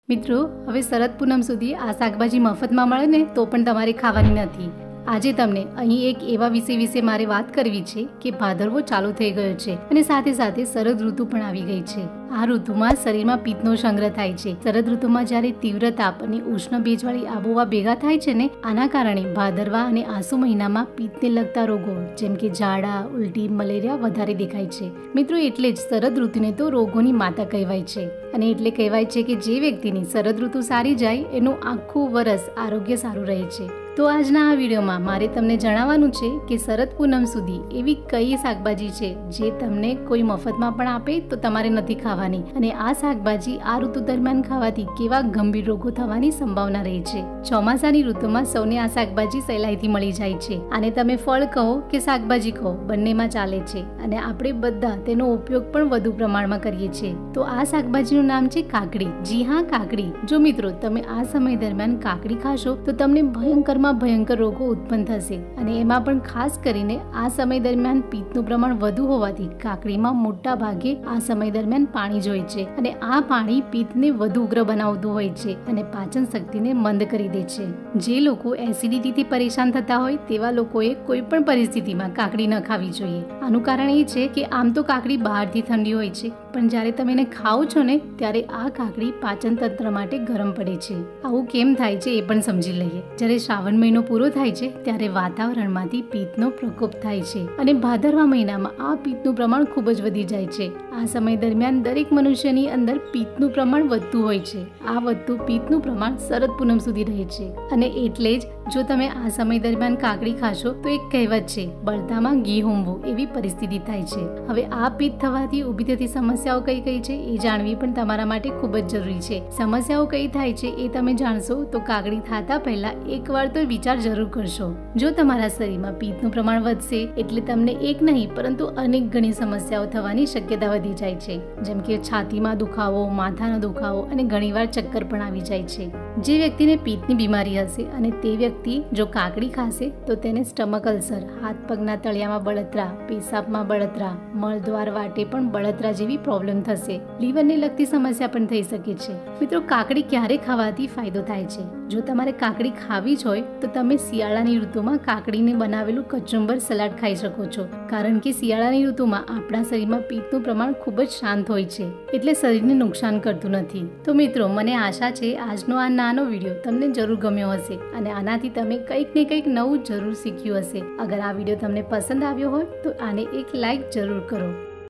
મિત્રો, હવે શરદ પૂનમ સુધી આ શાકભાજી મફતમાં મળે ને તો પણ તમારે ખાવાની નથી. આજે તમને અહીં એક એવા વિષય વિશે મારે વાત કરવી છે કે ભાદરવો ચાલુ થઈ ગયો છે અને સાથે સાથે શરદ ઋતુ પણ આવી ગઈ છે. આ ઋતુમાં શરીરમાં પિત્તનો સંગ્રહ થાય છે. શરદ ઋતુમાં જ્યારે તીવ્ર તાપ અને ઉષ્ણ ભેજવાળી આબોહવા ભેગા થાય છે ને, આના કારણે ભાદરવા અને આસુ મહિનામાં પિત્તને લગતા રોગો જેમ કે ઝાડા, ઉલટી, મલેરિયા વધારે દેખાય છે. મિત્રો, એટલે જ શરદ ઋતુને તો રોગોની માતા કહેવાય છે. અને એટલે કહેવાય છે કે જે વ્યક્તિની શરદ ઋતુ સારી જાય એનું આખું વરસ આરોગ્ય સારું રહે છે. તો આજના આ વિડીયોમાં મારે તમને જણાવવાનું છે કે શરદ પૂનમ સુધી એવી કઈ શાકભાજી છે જે તમને કોઈ મફતમાં પણ આપે તો તમારે નથી ખાવાની, અને આ શાકભાજી આ ઋતુ દરમિયાન ખાવાથી કેવા ગંભીર રોગો થવાની સંભાવના રહે છે. ચોમાસાની ઋતુમાં સૌને આ શાકભાજી સહેલાઈથી મળી જાય છે. આને તમે ફળ કહો કે શાકભાજી કહો, બંનેમાં ચાલે છે અને આપણે બધા તેનો ઉપયોગ પણ વધુ પ્રમાણમાં કરીએ છીએ. તો આ શાકભાજીનું નામ છે કાકડી. જી હા, કાકડી. જો મિત્રો તમે આ સમય દરમિયાન કાકડી ખાશો તો તમને ભયંકર રોગો ઉત્પન્ન થશે, અને એમાં પણ ખાસ કરીને આ સમય દરમિયાન પિત્તનું પ્રમાણ વધુ હોવાથી કાકડીમાં મોટા ભાગે આ સમય દરમિયાન પાણી જ હોય છે, અને આ પાણી પિત્તને વધુ ઉગ્ર બનાવતું હોય છે અને પાચન શક્તિને મંદ કરી દે છે. જે લોકો એસિડિટીથી પરેશાન થતા હોય તેવા લોકોએ કોઈ પણ પરિસ્થિતિમાં કાકડી ન ખાવી જોઈએ. આનું કારણ એ છે કે આમ તો કાકડી બહારથી ઠંડી હોય છે, પણ જ્યારે તમે એને ખાઓ છો ને ત્યારે આ કાકડી પાચન તંત્ર માટે ગરમ પડે છે. આવું કેમ થાય છે એ પણ સમજી લઈએ. જ્યારે શ્રાવણ મહિનો પૂરો થાય છે ત્યારે વાતાવરણમાંથી પિત્તનો પ્રકોપ થાય છે, અને ભાદરવા મહિનામાં આ પિત્તનું પ્રમાણ ખૂબ જ વધી જાય છે. આ સમય દરમિયાન દરેક મનુષ્યની અંદર પિત્તનું પ્રમાણ વધતું હોય છે. આ વધતું પિત્તનું પ્રમાણ શરદ પૂનમ સુધી રહે છે, અને એટલે જ જો તમે આ સમય દરમિયાન કાકડી ખાશો તો એક કહેવત છે, બળતામાં ઘી હોમવું એવી પરિસ્થિતિ થાય છે. હવે આ પિત્ત થવાથી ઊભી થતી સમસ્યાઓ કઈ કઈ છે એ જાણવી પણ તમારા માટે ખૂબ જ જરૂરી છે. સમસ્યાઓ કઈ થાય છે એ તમે જાણશો તો કાકડી ખાતા પહેલા એકવાર તો વિચાર જરૂર કરશો. જો તમારા શરીરમાં પિત્તનું પ્રમાણ વધશે એટલે તમને એક નહીં પરંતુ અનેક ઘણી સમસ્યાઓ થવાની શક્યતા વધી જાય છે, જેમ કે છાતીમાં દુખાવો, માથાનો દુખાવો અને ઘણીવાર ચક્કર પણ આવી જાય છે. જે વ્યક્તિને પિત્તની બીમારી હશે અને તે વ્યક્તિ જો કાકડી ખાશે તો તેને સ્ટમક અલ્સર, હાથ પગના તળિયામાં બળતરા, પેશાબમાં બળતરા, મળદ્વાર વાટે પણ બળતરા જેવી પ્રોબ્લેમ થશે. લીવરને લગતી સમસ્યા પણ થઈ શકે છે. મિત્રો, કાકડી ક્યારે ખાવાથી ફાયદો થાય છે? જો તમારે કાકડી ખાવી જ હોય તો તમે શિયાળાની ઋતુમાં કાકડીને બનાવેલું કચુંબર સલાડ ખાઈ શકો છો, કારણ કે શિયાળાની ઋતુમાં આપણા શરીરમાં પિત્તનું પ્રમાણ ખૂબ જ શાંત હોય છે, એટલે શરીરને નુકસાન કરતું નથી. તો મિત્રો, મને આશા છે આજનો આ નાનો વિડીયો તમને જરૂર ગમ્યો હશે અને આનાથી તમે કંઈક ને કંઈક નવું જરૂર શીખ્યું હશે. અગર આ વિડીયો તમને પસંદ આવ્યો હોય તો આને એક લાઈક જરૂર કરો.